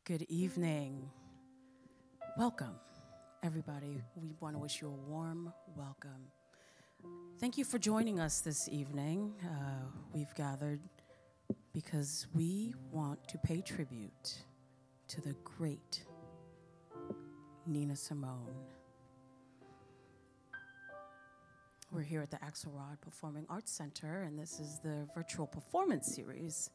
Good evening. Welcome, everybody. We want to wish you a warm welcome. Thank you for joining us this evening. We've gathered because we want to pay tribute to the great Nina Simone. We're here at the Axelrod Performing Arts Center, and this is the virtual performance series.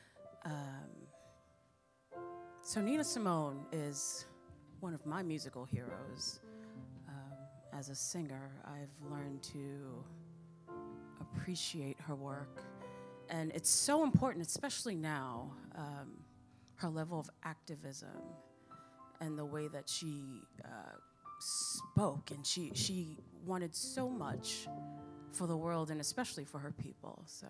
So Nina Simone is one of my musical heroes. As a singer, I've learned to appreciate her work. And it's so important, especially now, her level of activism and the way that she spoke. And she wanted so much for the world and especially for her people. So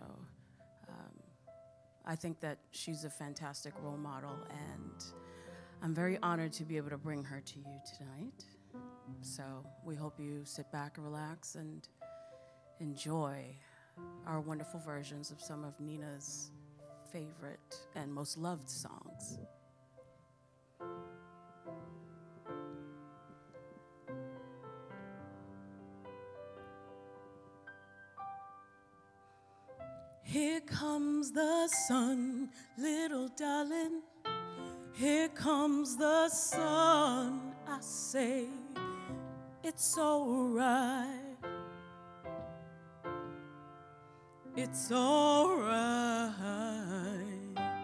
I think that she's a fantastic role model, and I'm very honored to be able to bring her to you tonight. So we hope you sit back and relax and enjoy our wonderful versions of some of Nina's favorite and most loved songs. Here comes the sun, little darling. Here comes the sun. I say it's all right. It's all right.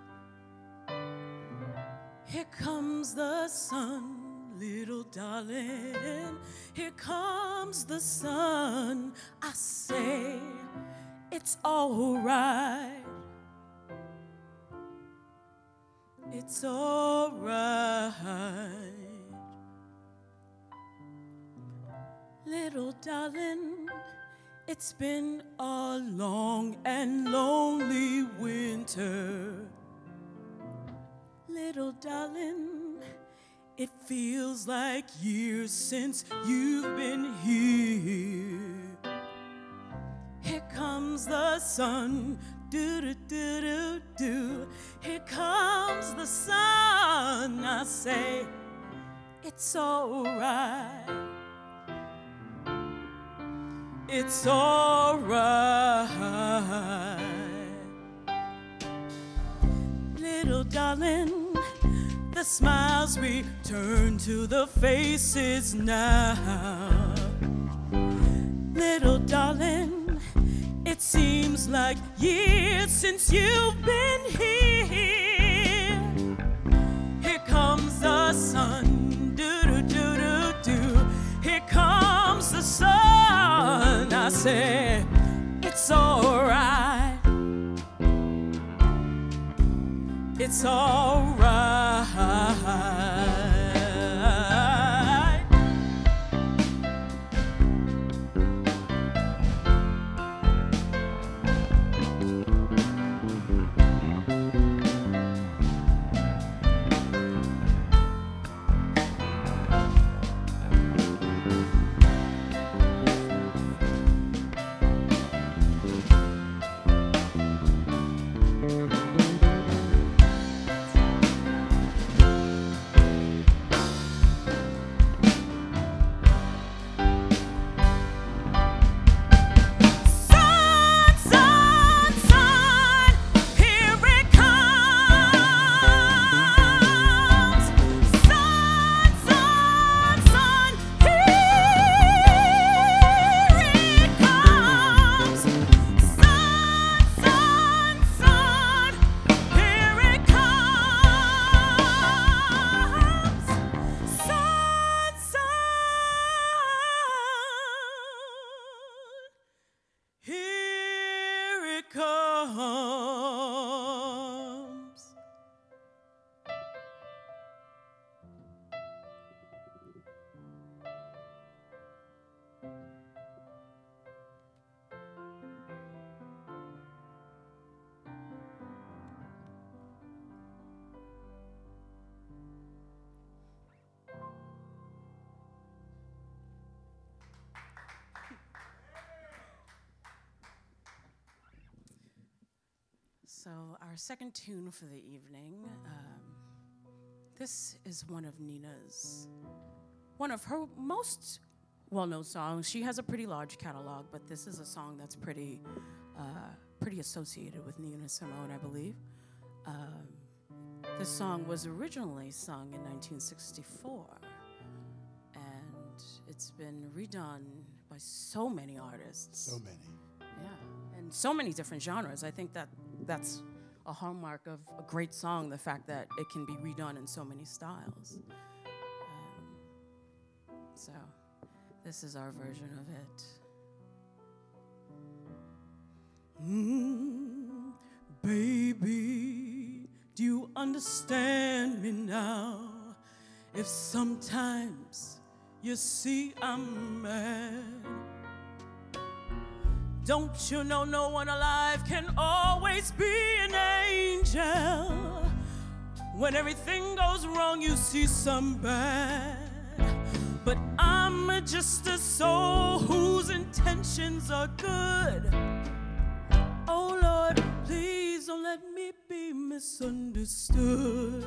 Here comes the sun, little darling. Here comes the sun. I say it's all right. It's all right. Little darling, it's been a long and lonely winter. Little darling, it feels like years since you've been here. Here comes the sun, do-do-do-do-do. Here comes the sun. I say, it's all right. It's all right. Little darling, the smiles return to the faces now. Little darling, it seems like years since you've been here. Here comes the sun, do-do-do-do-do. Here comes the sun. I say, it's all right. It's all right. So our second tune for the evening This is one of her most well-known songs. She has a pretty large catalog, but this is a song that's pretty associated with Nina Simone, I believe. This song was originally sung in 1964, and it's been redone by so many artists. So many. Yeah, and so many different genres. I think that's a hallmark of a great song, the fact that it can be redone in so many styles. So this is our version of it. Baby, do you understand me now? If sometimes you see I'm mad, don't you know no one alive can always be an angel? When everything goes wrong, you see some bad. But I'm just a soul whose intentions are good. Oh Lord, please don't let me be misunderstood.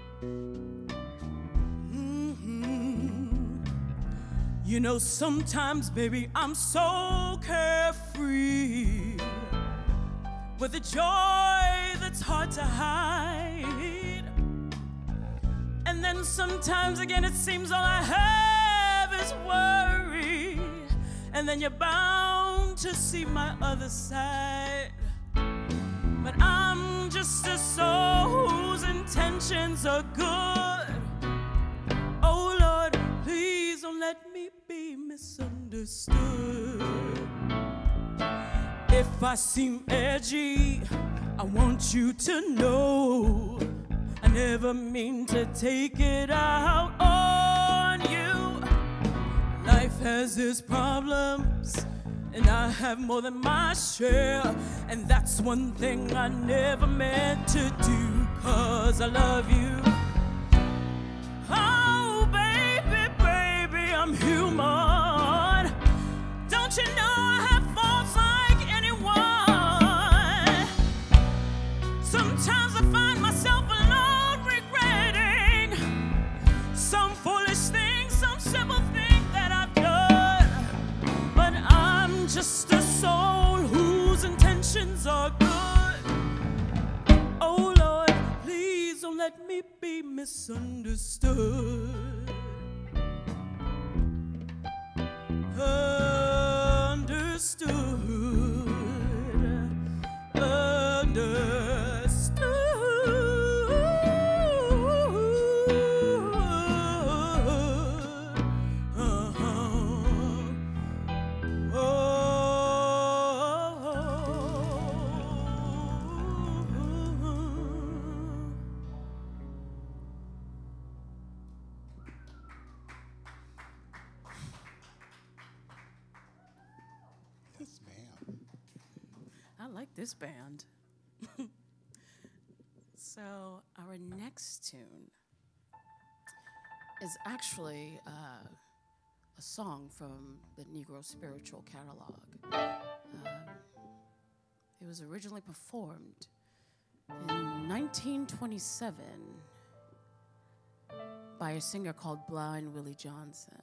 You know, sometimes, baby, I'm so carefree, with a joy that's hard to hide. And then sometimes again it seems all I have is worry. And then you're bound to see my other side. But I'm just a soul whose intentions are good. Oh Lord, please don't let me be misunderstood. If I seem edgy, I want you to know I never mean to take it out on you. Life has its problems, and I have more than my share. And that's one thing I never meant to do, 'cause I love you. Oh, baby, baby, I'm human. Don't you know I have faults like anyone? Sometimes I find myself alone regretting some foolish thing, some simple thing that I've done. But I'm just a soul whose intentions are good. Oh Lord, please don't let me be misunderstood. Understood. I like this band. So our next tune is actually a song from the Negro Spiritual Catalog. It was originally performed in 1927 by a singer called Blind Willie Johnson.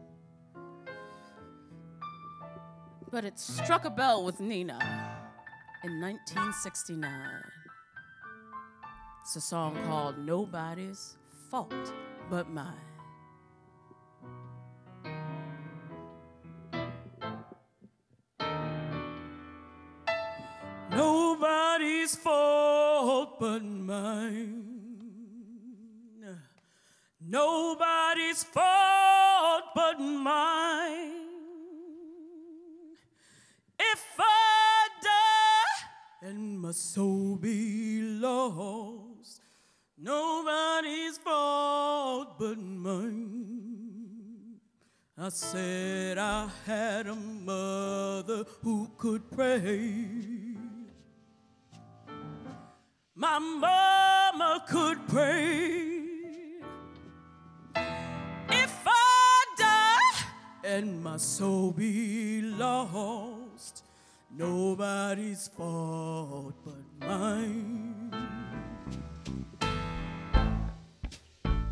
But it struck a bell with Nina in 1969. It's a song called Nobody's Fault But Mine. Nobody's fault but mine. Nobody's fault but mine. If I die and my soul be lost, nobody's fault but mine. I said I had a mother who could pray. My mama could pray. If I die and my soul be lost, nobody's fault but mine.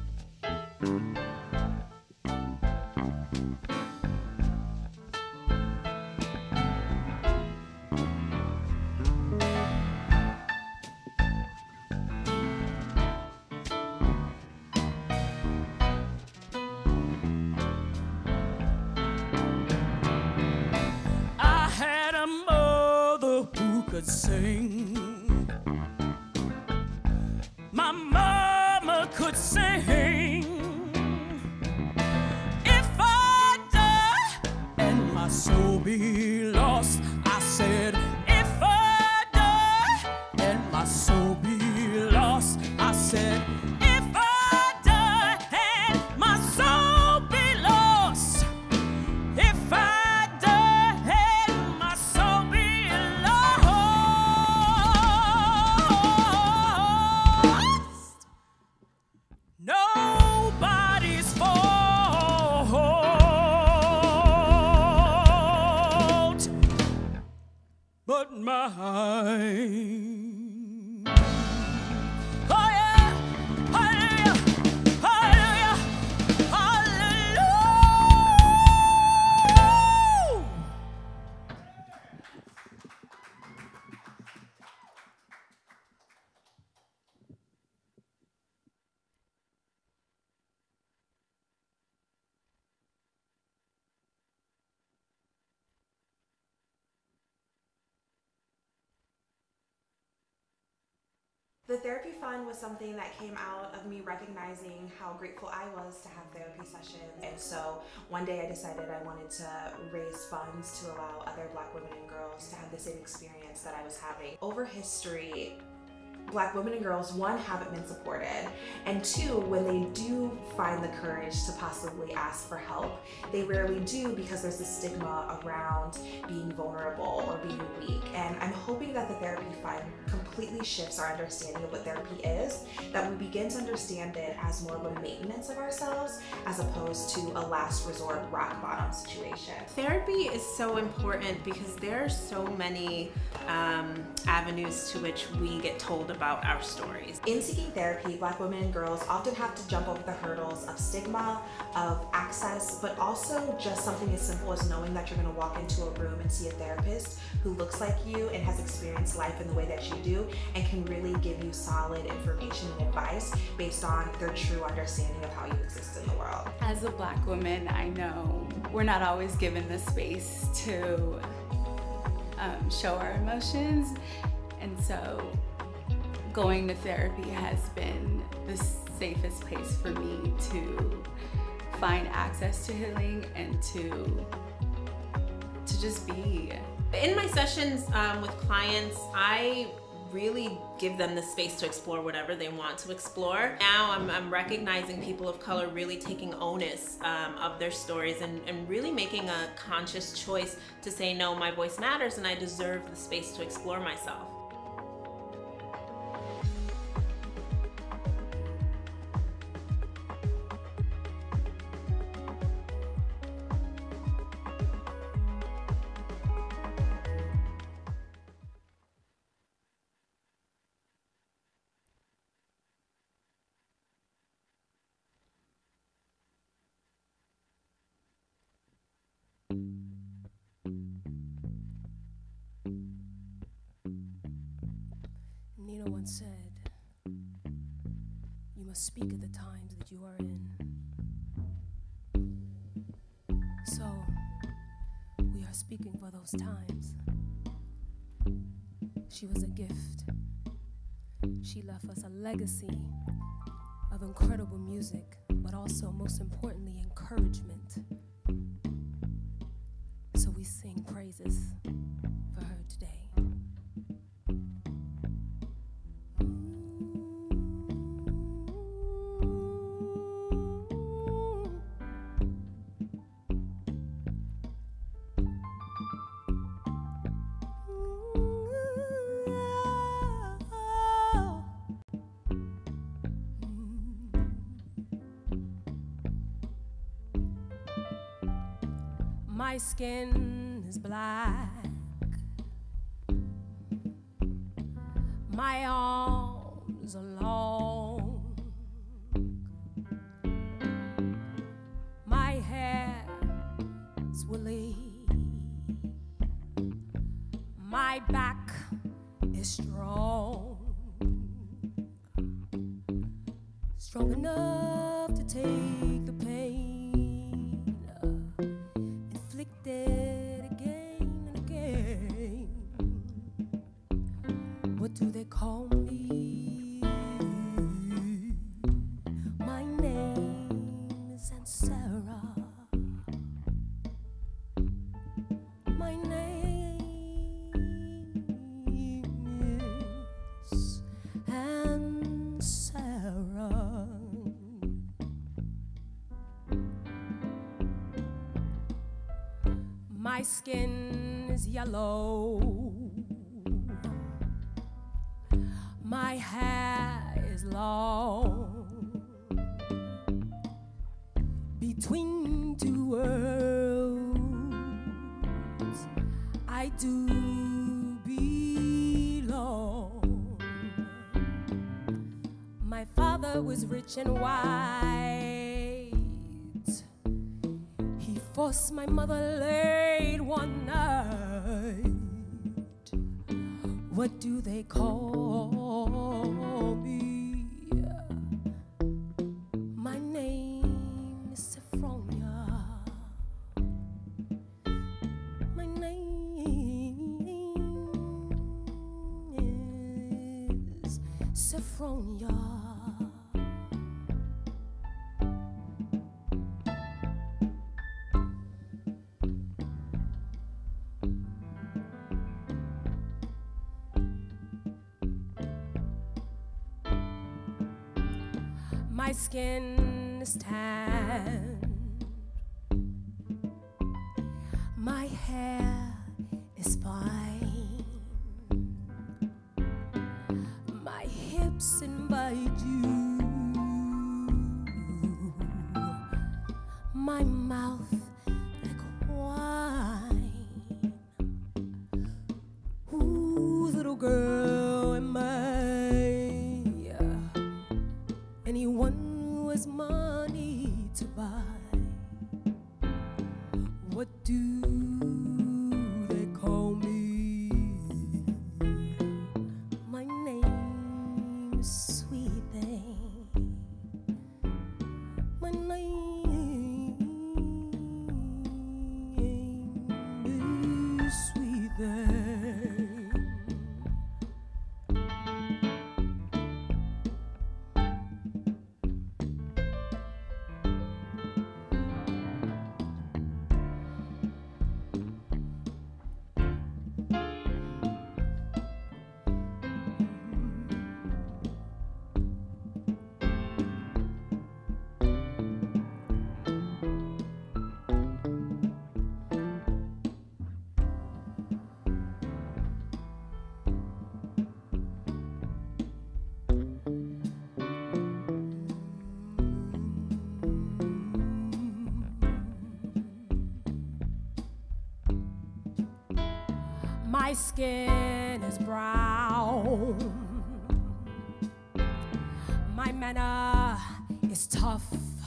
my mama could sing. If I die and my soul be lost, I said, if I die and my soul be lost, I said, if I die and my soul be lost, if I die and my soul be lost, nobody's fault but mine. Oh yeah, hallelujah, hallelujah, hallelujah. The Therapy Fund was something that came out of me recognizing how grateful I was to have therapy sessions. And so one day I decided I wanted to raise funds to allow other Black women and girls to have the same experience that I was having. Over history, Black women and girls, one, haven't been supported, and two, when they do find the courage to possibly ask for help, they rarely do because there's a stigma around being vulnerable or being weak. And I'm hoping that the Therapy Fund completely shifts our understanding of what therapy is, that we begin to understand it as more of a maintenance of ourselves as opposed to a last resort rock bottom situation. Therapy is so important because there are so many avenues to which we get told about our stories. In seeking therapy, Black women and girls often have to jump over the hurdles of stigma, of access, but also just something as simple as knowing that you're going to walk into a room and see a therapist who looks like you and has experienced life in the way that you do and can really give you solid information and advice based on their true understanding of how you exist in the world. As a Black woman, I know we're not always given the space to show our emotions, and so going to therapy has been the safest place for me to find access to healing and to just be. In my sessions with clients, I really give them the space to explore whatever they want to explore. Now I'm recognizing people of color really taking onus of their stories and really making a conscious choice to say, no, my voice matters and I deserve the space to explore myself. Nina once said, "You must speak of the times that you are in." So, we are speaking for those times. She was a gift. She left us a legacy of incredible music, but also, most importantly, encouragement. So we sing praises for her today. My skin is black. My arms are long. My hair is woolly. My back is strong. Strong enough to take the pain again and again. What do they call me? My skin is yellow. My hair is long. Between two worlds, I do belong. My father was rich and white. He forced my mother late one night. What do they call me? My name is Sophronia. My name is Sophronia. My skin is tan. My hair is fine. My hips invite you. My mouth like wine. Whose little girl am I? Anyone who has money to buy. What do they call me? My name is Sweet Thing. My name is Sweet Thing. My skin is brown. My manner is tough.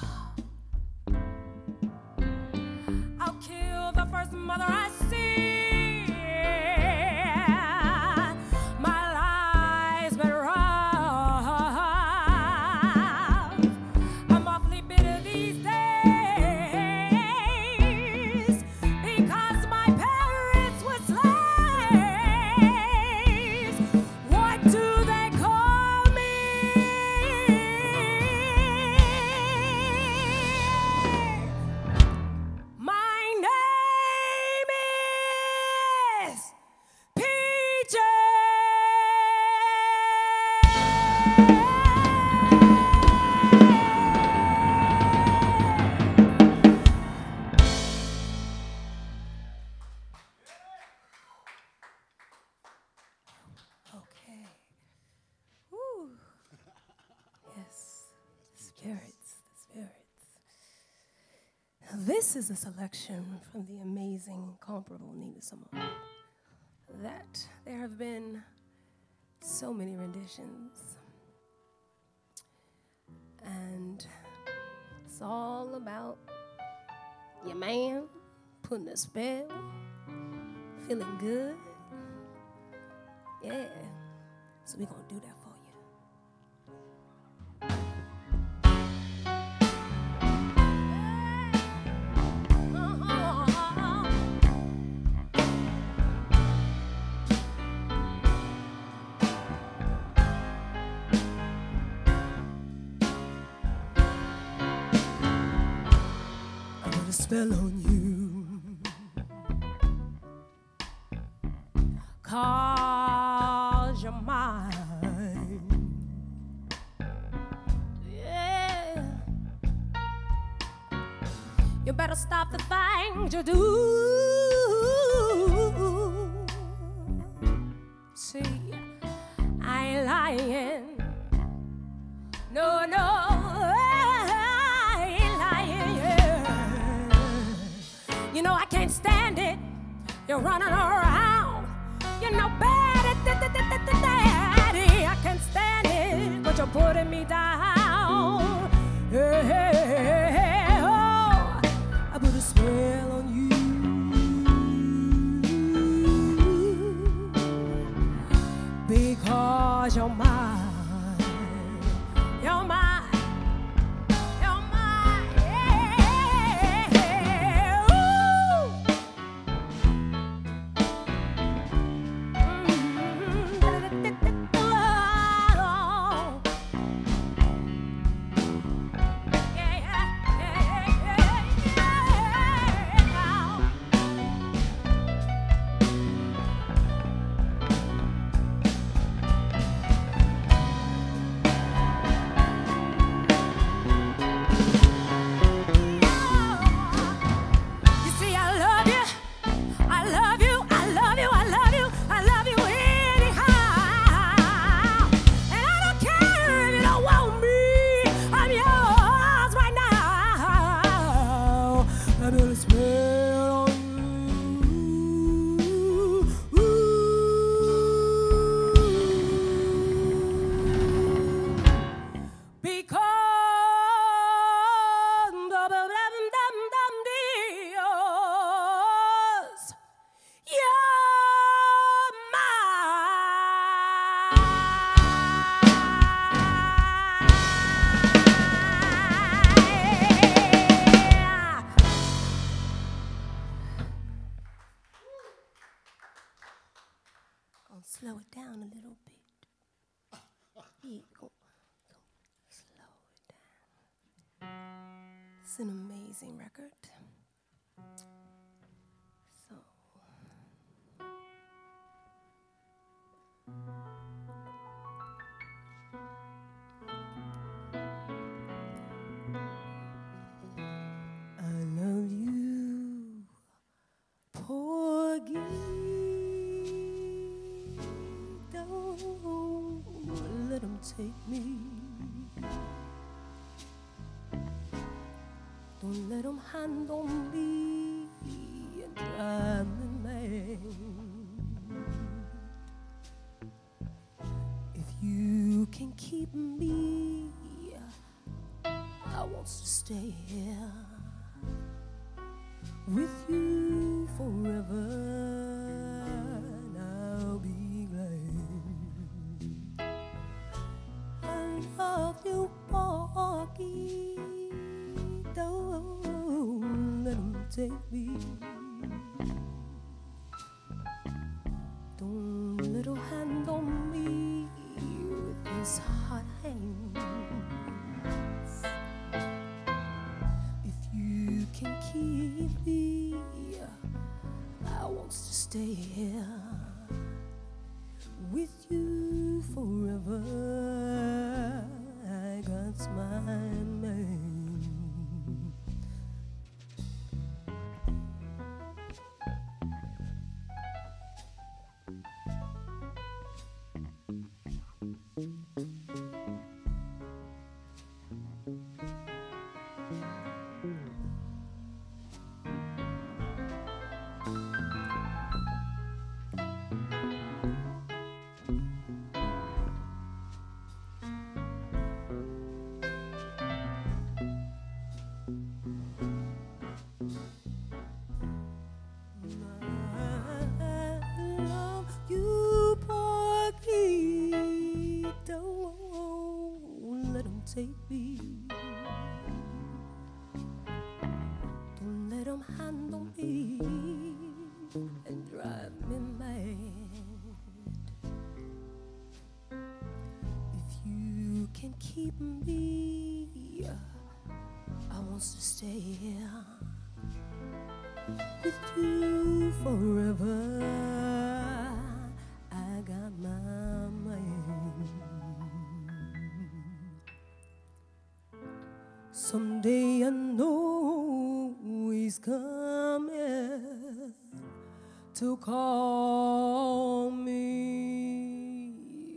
I'll kill the first mother I see. My life's been rough. I'm awfully bitter these days because my parents were slaves. What do they call me? My name is PJ. Okay. Woo. Yes, the spirits, the spirits. Now this is a selection from the amazing, incomparable Nina Simone. That there have been so many renditions. And it's all about your man putting a spell, feeling good. Yeah. So we're gonna do that for you. I put a spell on you. Cause you're mine. Yeah. You better stop the things you do. can't stand it. You're running around. You're no bad at daddy. I can't stand it, but you're putting me down. Hey, hey, hey, hey, oh, I put a spell on you. Because you're mine. You're mine. Slow it down a little bit. Slow it down. It's an amazing record. So. I love you, Porgy. Don't let him take me. Don't let him handle me and drive me mad. If you can keep me, I want to stay here with you forever. And I'll be glad. I love you, Porgy. Don't let him take me. Don't let him handle me with his hot hands. If you can keep me, I want to stay here with you forever. I got my man. Take me. Don't let him handle me and drive me mad. If you can keep me, I want to stay here with you forever. I got my man. Someday I know he's coming to call me.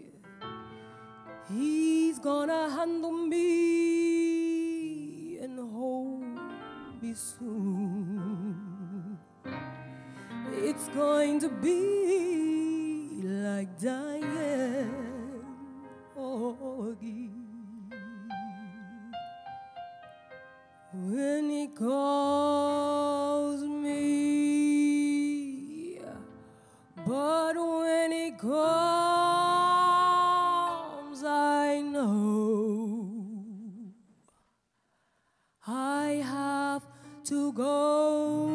He's gonna handle me and hold me soon. it's going to be like Diane Orgy. When he calls me, but when he comes, I know I have to go.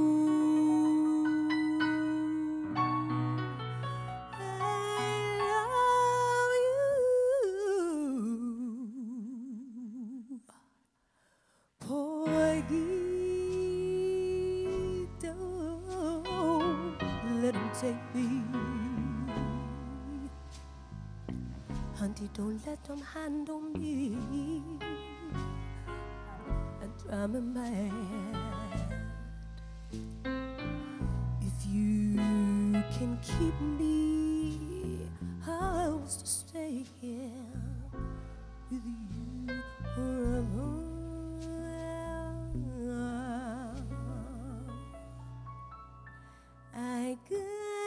Take me, Hunty, don't let them handle me and drive me mad. If you can keep me, I was to stay here with you forever. I got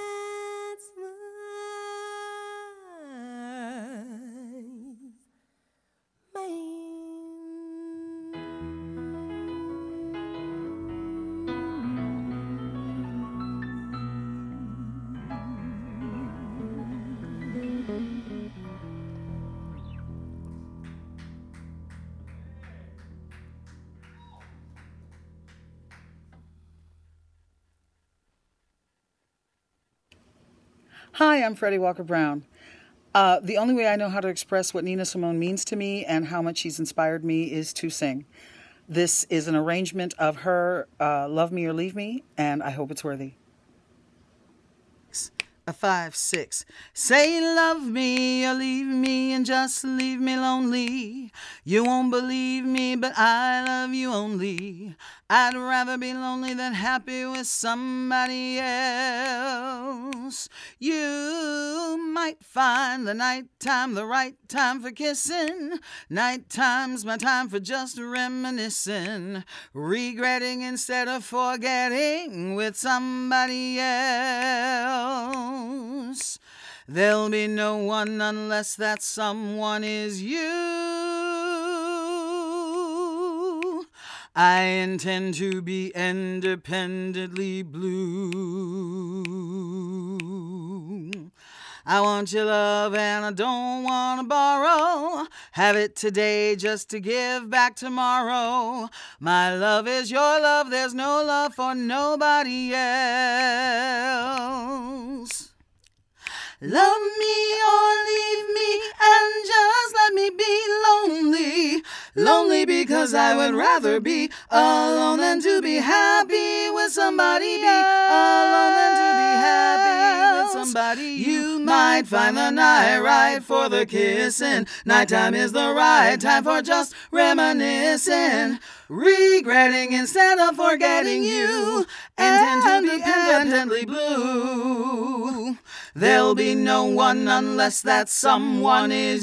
Hi, I'm Freddie Walker Brown. The only way I know how to express what Nina Simone means to me and how much she's inspired me is to sing. This is an arrangement of her Love Me or Leave Me, and I hope it's worthy. A 5, 6. Say love me or leave me and just leave me lonely. You won't believe me, but I love you only. I'd rather be lonely than happy with somebody else. You might find the nighttime the right time for kissing. Nighttime's my time for just reminiscing. Regretting instead of forgetting with somebody else. There'll be no one unless that someone is you. I intend to be independently blue. I want your love and I don't want to borrow. Have it today just to give back tomorrow. My love is your love, there's no love for nobody else. Love me or leave me and just let me be lonely. Lonely because I would rather be alone than to be happy with somebody else. Alone than to be happy with somebody. You might find the night right for the kissing. Nighttime is the right time for just reminiscing. Regretting instead of forgetting you. And to be independently blue. There'll be no one unless that someone is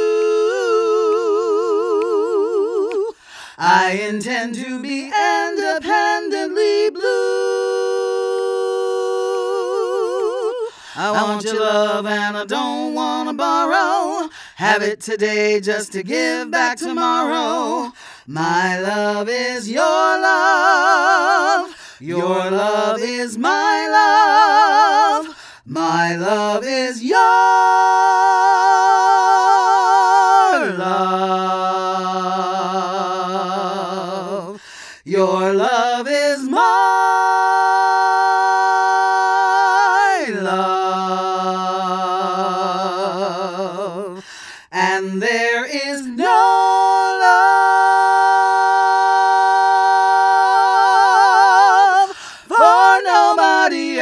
you. I intend to be independently blue. I want your love and I don't want to borrow. Have it today just to give back tomorrow. My love is your love. Your love is my love. My love is your love. Your love is my love. And there is no love for nobody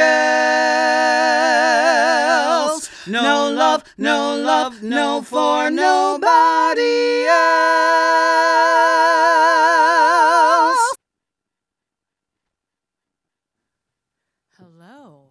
else. No love, no love, no for nobody else. Hello.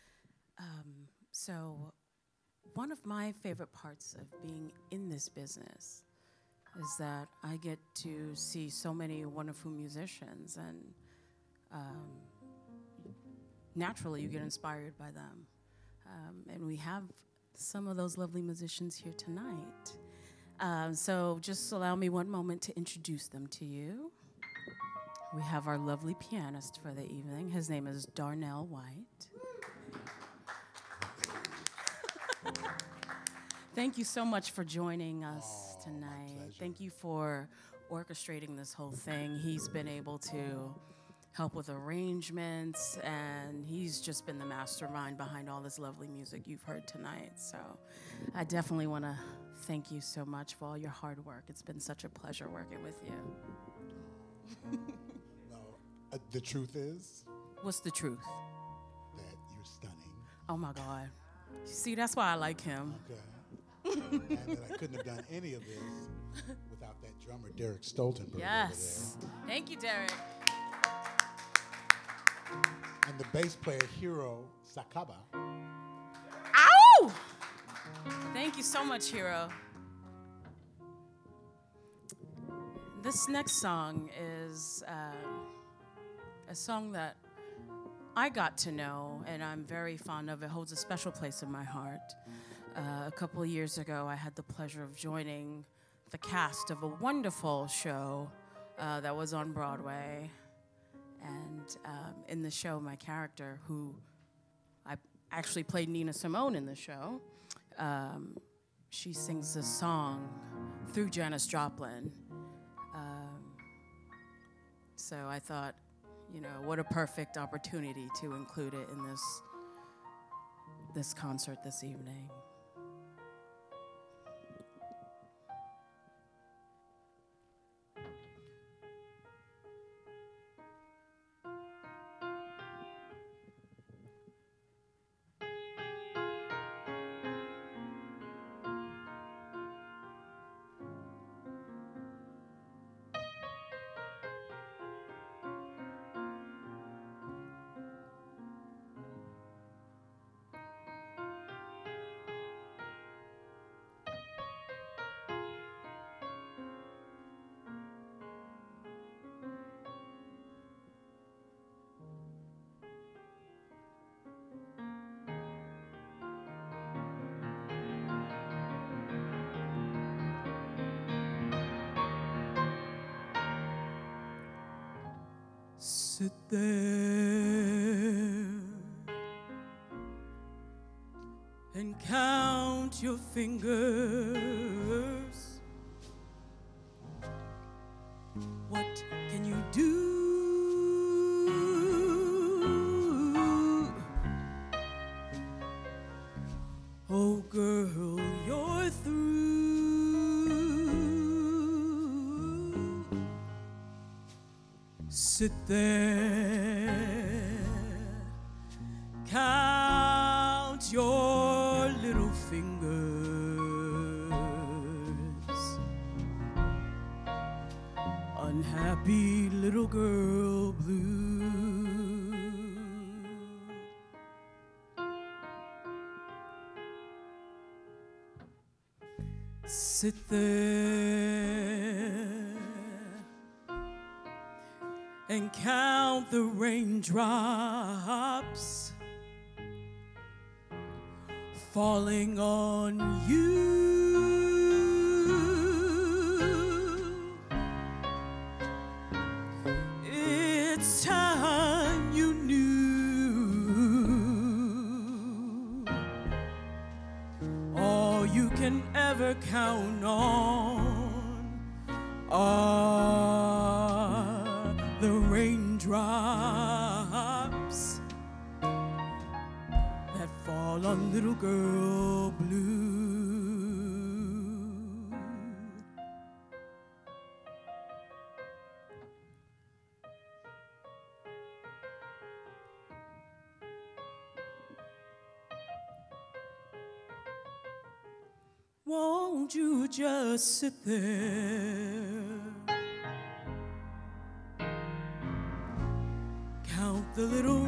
So one of my favorite parts of being in this business is that I get to see so many wonderful musicians, and naturally you get inspired by them. And we have some of those lovely musicians here tonight. So just allow me one moment to introduce them to you. We have our lovely pianist for the evening. His name is Darnell White. Thank you so much for joining us tonight. Thank you for orchestrating this whole thing. He's been able to help with arrangements, and he's just been the mastermind behind all this lovely music you've heard tonight. So I definitely want to thank you so much for all your hard work. It's been such a pleasure working with you. No, the truth is? What's the truth? That you're stunning. Oh my God. See, that's why I like him. Okay. And that I couldn't have done any of this without that drummer, Derek Stoltenberg. Yes. Thank you, Derek. And the bass player, Hiro Sakaba. Ow! Thank you so much, Hiro. This next song is a song that I got to know, and I'm very fond of. It holds a special place in my heart. A couple of years ago, I had the pleasure of joining the cast of a wonderful show that was on Broadway. And in the show, my character, who I actually played Nina Simone in the show, she sings this song through Janis Joplin. So I thought, you know, what a perfect opportunity to include it in this concert this evening. Sit there and count your fingers. What can you do? Oh, girl, you're through. Sit there, count your little fingers. Unhappy little girl blue. Sit there and count the raindrops falling on you. It's time you knew all you can ever count on are the raindrops that fall on little girl blue. Won't you just sit there? Count the little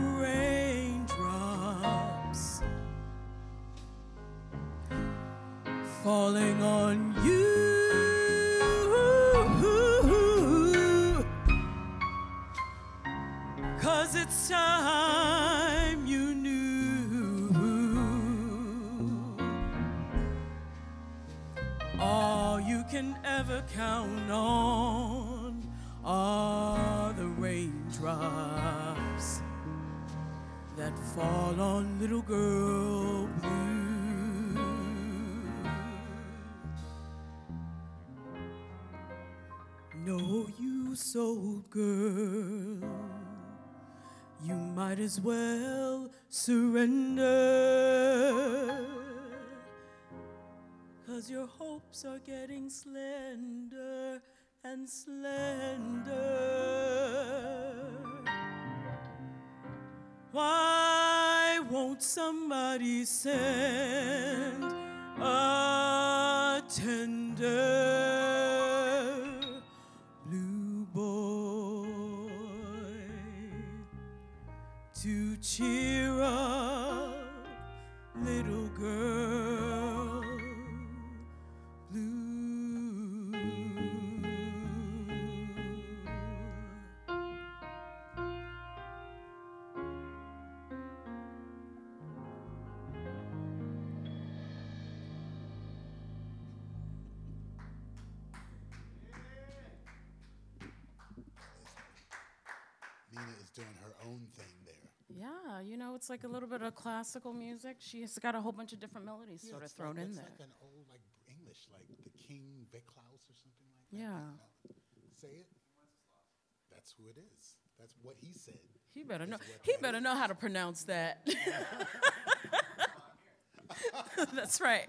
raindrops falling on you. 'Cause it's time down on are the raindrops that fall on little girl blue. No, you sold girl, you might as well surrender, 'cause your hopes are getting slender and slender. Why won't somebody send a tender blue boy to cheer up little girl blue? Nina is doing her own thing there. Yeah, you know, it's like a little bit of classical music. She's got a whole bunch of different melodies sort of it's thrown in it's there. like an old, like English, like the King Veklaus or something like that. Yeah. Say it. That's who it is. That's what he said. He better know. Is what He that better is. know how to pronounce that. That's right.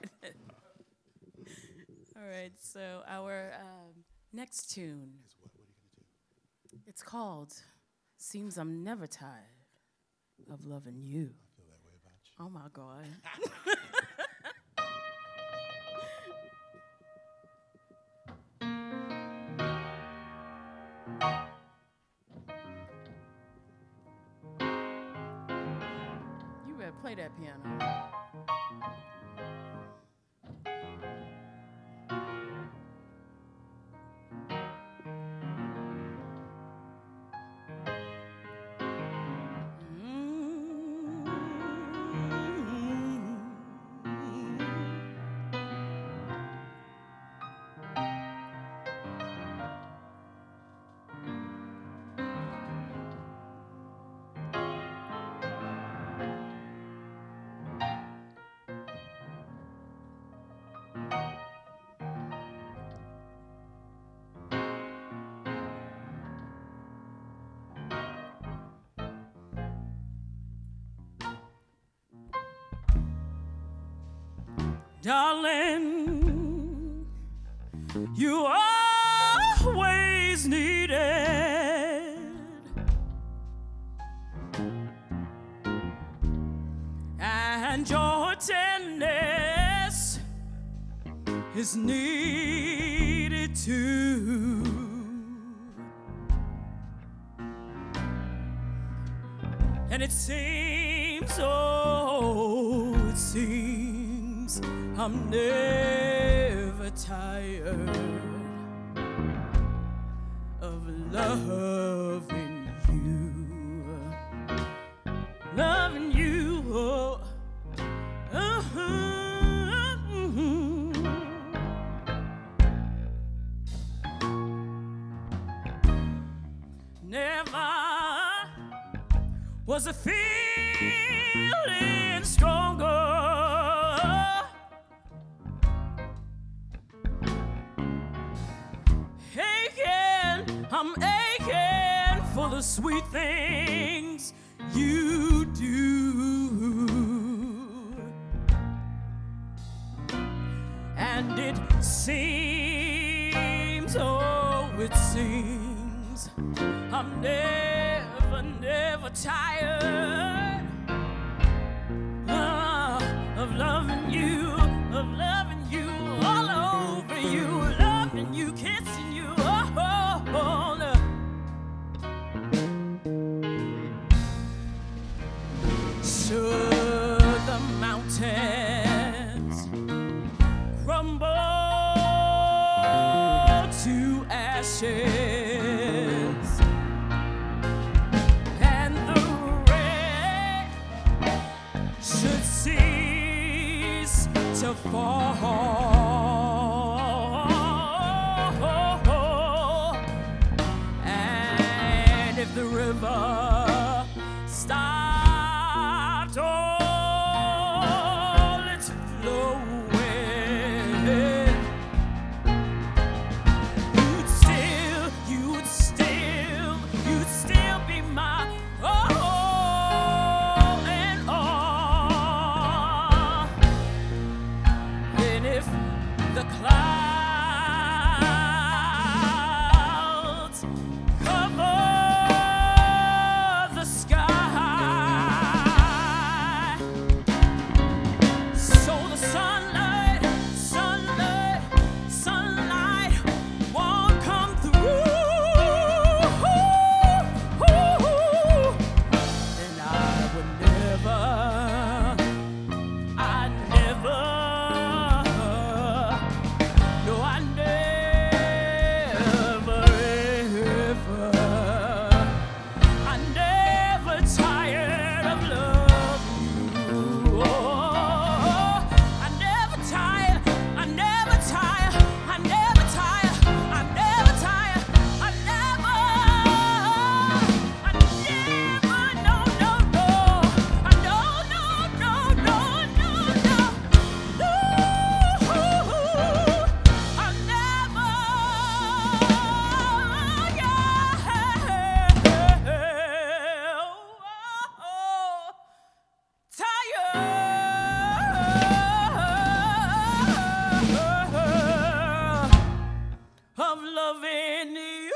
All right. So our next tune. Is what are you gonna do? It's called "Seems I'm Never Tired of Loving You." I feel that way about you. Oh my God. You better play that piano. Darling, you always needed and your tenderness is needed too. And it seems, oh, it seems I'm never tired of loving you, loving you. Oh, Never was a feeling stronger. I'm aching for the sweet things you do, and it seems, oh, it seems I'm never, never tired of loving you, all over you, loving you, kissing you. Should the mountains crumble to ashes and the rain should cease to fall, loving you.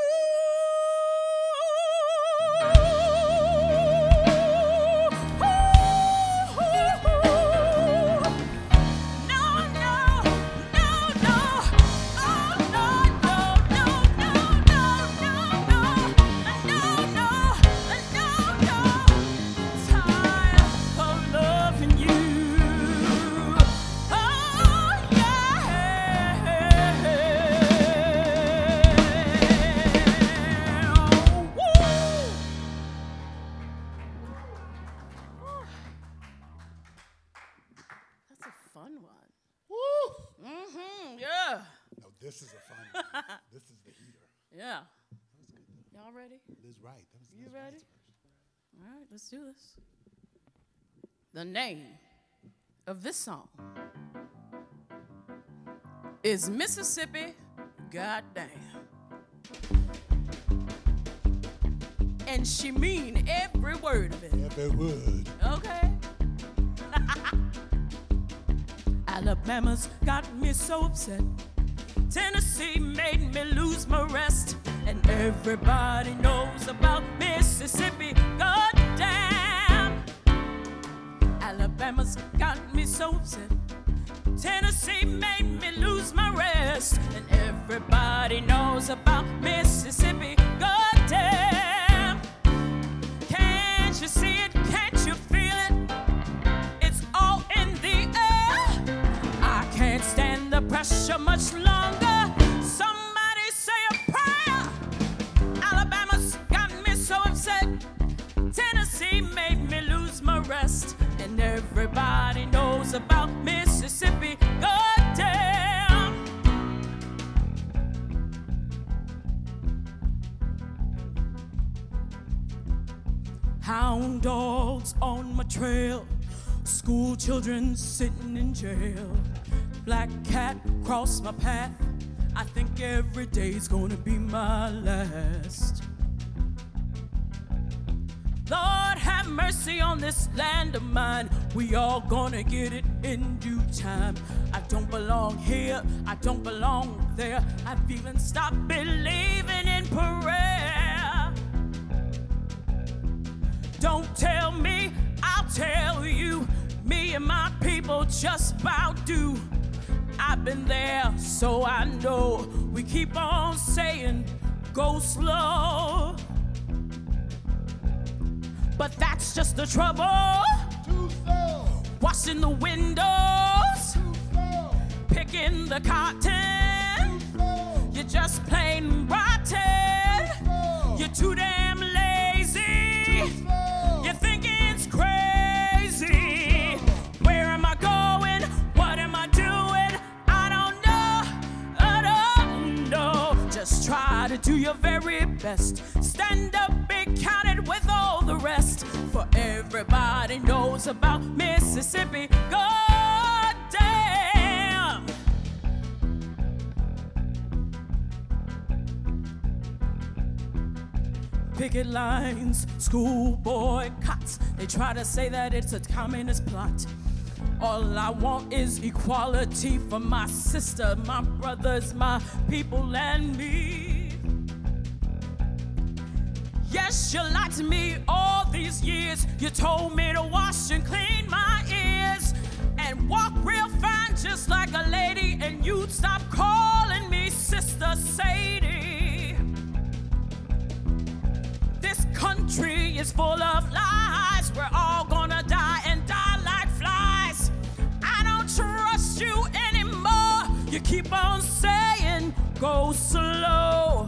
This is a fun one. This is the heater. Yeah. Y'all ready? Liz Wright. That was You Liz ready? Wright's version. All right, let's do this. The name of this song is Mississippi Goddamn. And she mean every word of it. Every word. Okay. Alabama's got me so upset. Tennessee made me lose my rest. And everybody knows about Mississippi. Goddamn. Alabama's got me so upset. Tennessee made me lose my rest. And everybody knows about Mississippi. Goddamn. Can't you see it? Can't you feel it? It's all in the air. I can't stand the pressure much longer. Somebody say a prayer. Alabama's got me so upset. Tennessee made me lose my rest. And everybody knows about Mississippi. Goddamn. Hound dogs on my trail. School children sitting in jail. Black cat crossed my path. I think every day's gonna be my last. Lord have mercy on this land of mine. We all gonna get it in due time. I don't belong here, I don't belong there. I've even stopped believing in prayer. Don't tell me, I'll tell you. Me and my people just about do. I've been there, so I know. We keep on saying, go slow. But that's just the trouble. Too slow. Washing the windows. Too slow. Picking the cotton. Too slow. You're just plain rotten. Too slow. You're too damn lazy. Too slow. You think it's crazy. Where am I going? What am I doing? I don't know. Just try to do your very best. Stand up, be counted with all the rest. For everybody knows about Mississippi. Goddamn. Picket lines, school boycotts. They try to say that it's a communist plot. All I want is equality for my sister, my brothers, my people, and me. Yes, you lied to me all these years. You told me to wash and clean my ears and walk real fine just like a lady, and you'd stop calling me Sister Sadie. This country is full of lies. We're all gonna die and die like flies. I don't trust you anymore. You keep on saying, go slow.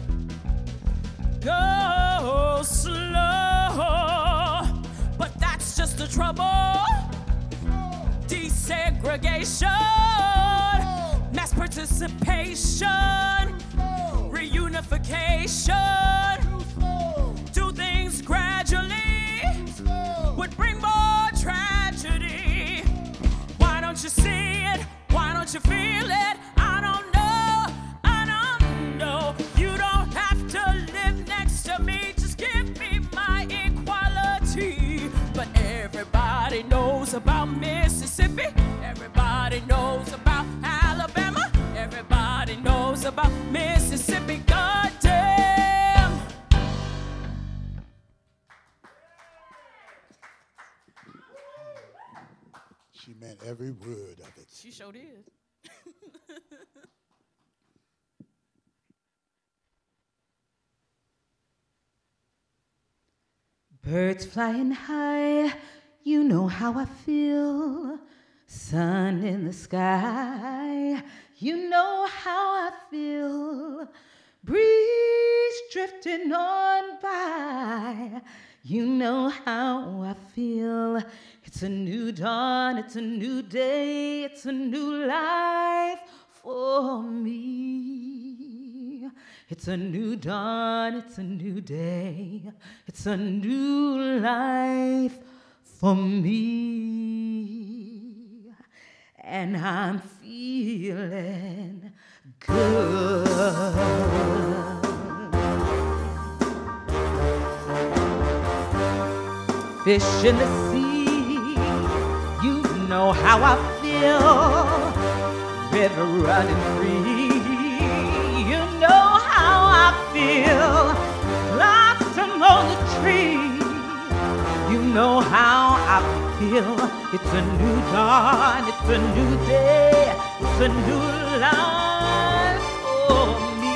Go slow. But that's just the trouble. Desegregation, mass participation, reunification. Do things gradually would bring more tragedy. Why don't you see it? Why don't you feel it? I don't know. I don't know. You don't have to live next to me. Just give me my equality. But everybody knows about Mississippi. Everybody knows about Alabama. Everybody knows about Mississippi. every word of it. She sure did. Birds flying high, you know how I feel. Sun in the sky, you know how I feel. Breeze drifting on by, you know how I feel. It's a new dawn, it's a new day, it's a new life for me. It's a new dawn, it's a new day, it's a new life for me. And I'm feeling good. Fish in the sea, you know how I feel. River running free, you know how I feel. Blossom on the tree, you know how I feel. It's a new dawn, it's a new day, it's a new life for me.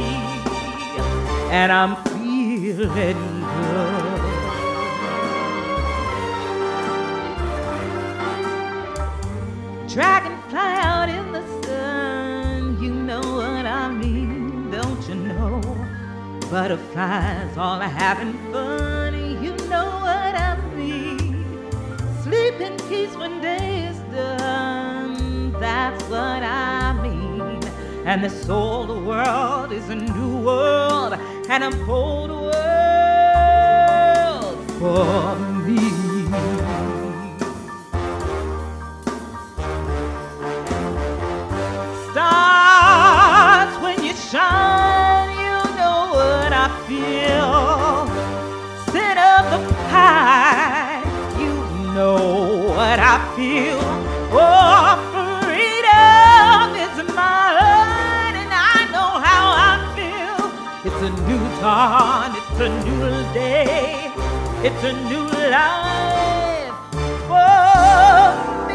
And I'm feeling good. Dragonfly out in the sun, you know what I mean, don't you know? Butterflies all having fun, you know what I mean. Sleep in peace when day is done, that's what I mean. And this old world is a new world, and a bold world for me. Stars, when you shine, you know what I feel. Scent of the pie, you know what I feel. Oh, freedom is mine, and I know how I feel. It's a new dawn, it's a new day, it's a new life for me.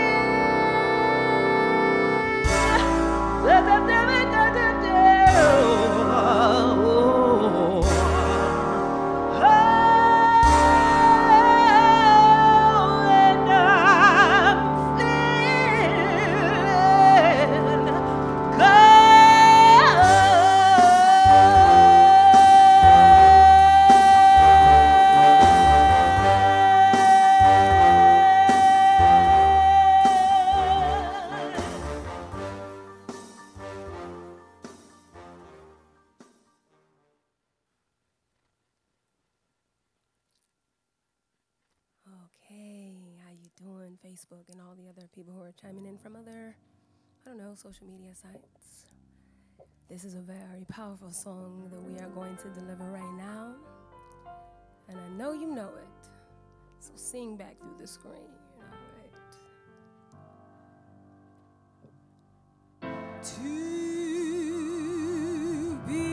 Facebook and all the other people who are chiming in from other, I don't know, social media sites. This is a very powerful song that we are going to deliver right now. And I know you know it. So sing back through the screen, all right? To be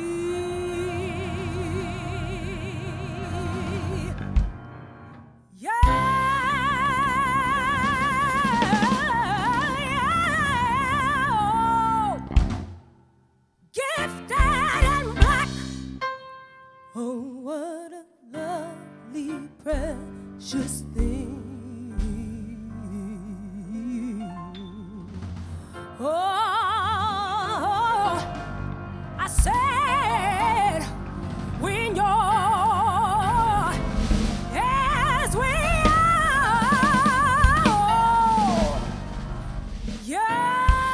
precious thing. Oh, I said, when you're as we are, yeah.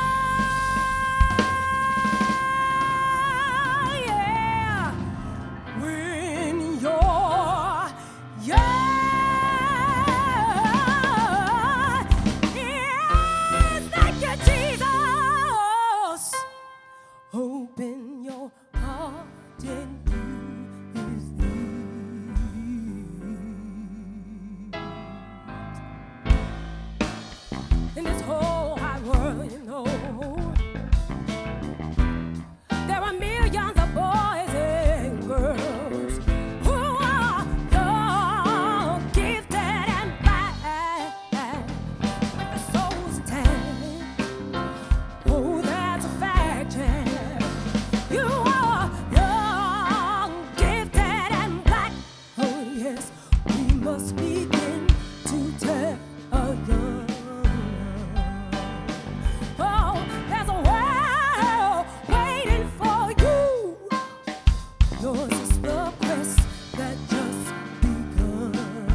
Open your heart and use in this whole wide world, you know, there are millions of boys and girls who are young, gifted and bright, with a soul Yours is the quest that just begun.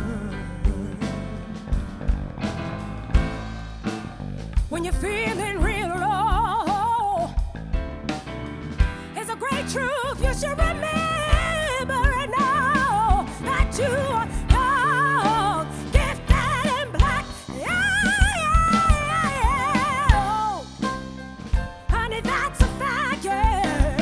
When you're feeling real low, it's a great truth you should remember right now that you are young, gifted and black. Yeah. Honey, that's a fact, yeah.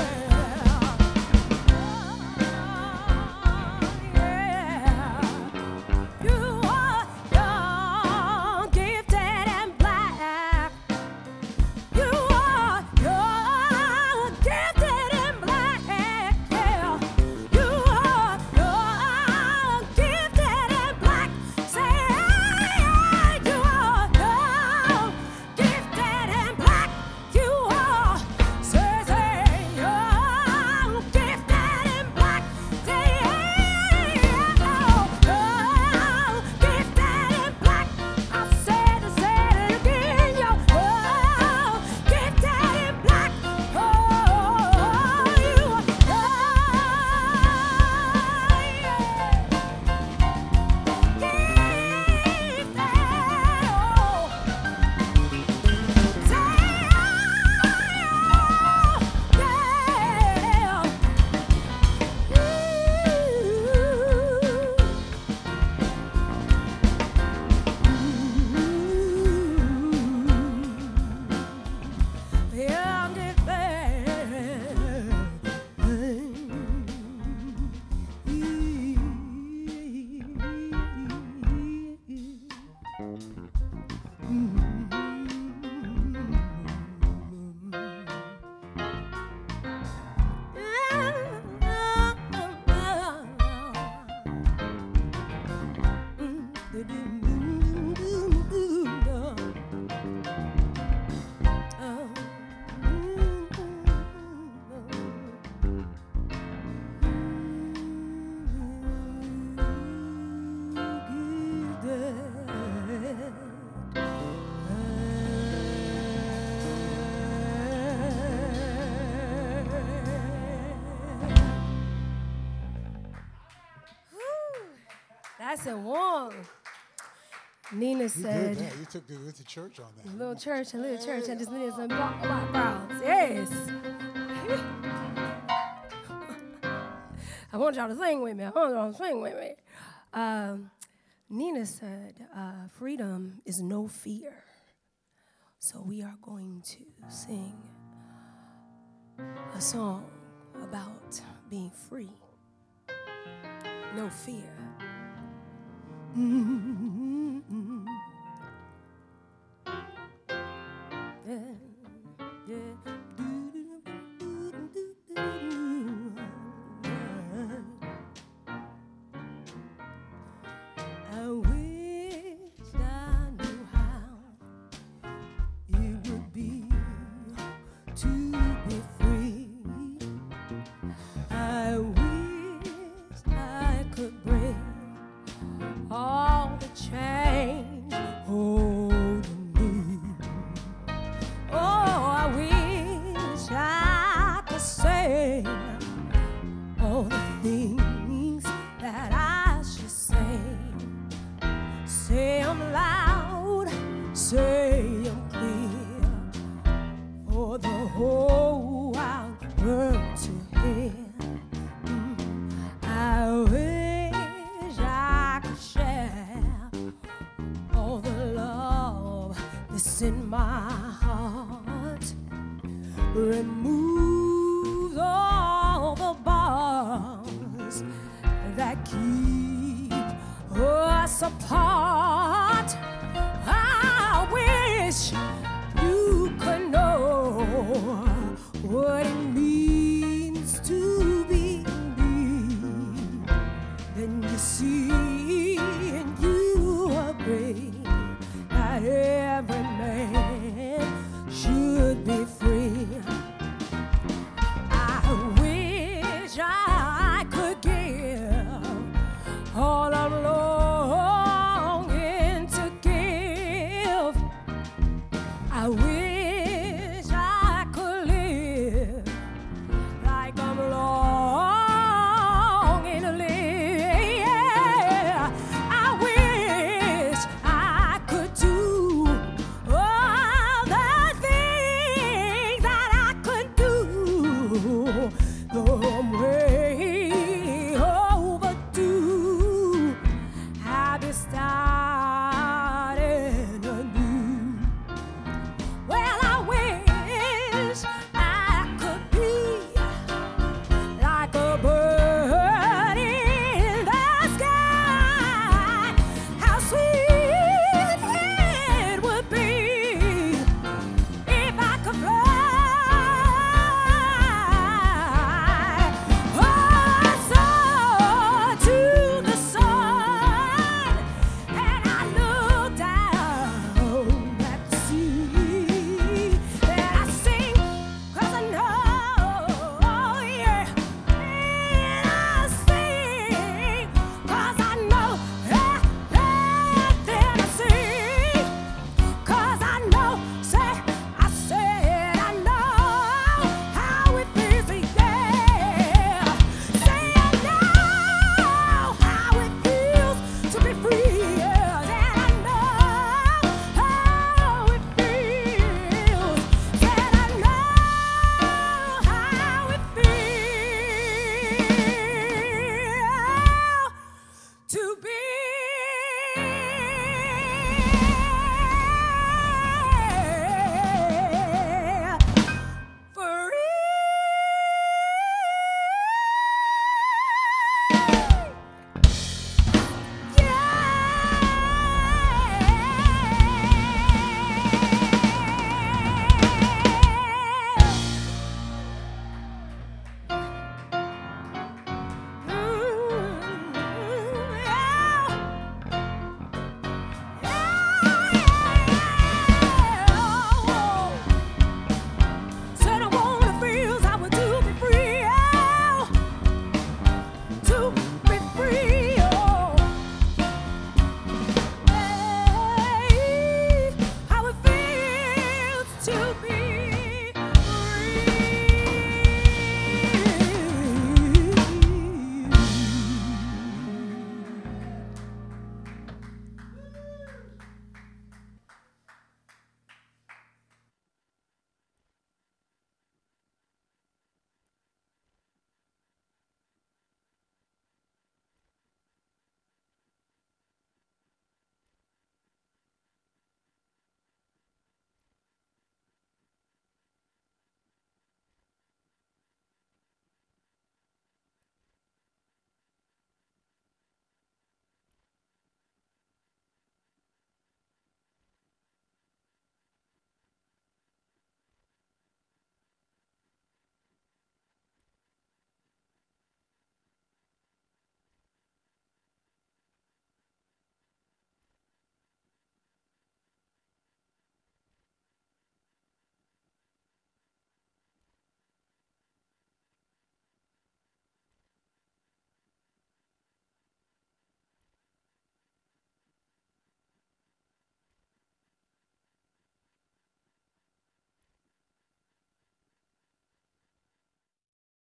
You are young, gifted and black. You are young, gifted and black, yeah. You are young, gifted and black. Say, you are young, gifted and black. You are, say, young, gifted and black. Say, young, gifted and black. I said it again, you're gifted and black. Oh, you are That's a warm. Nina said, You took the church on that. a little church, I just needed some black crowds. Yes. I want y'all to sing with me. Nina said, freedom is no fear. So we are going to sing a song about being free. No fear. Mm-hmm.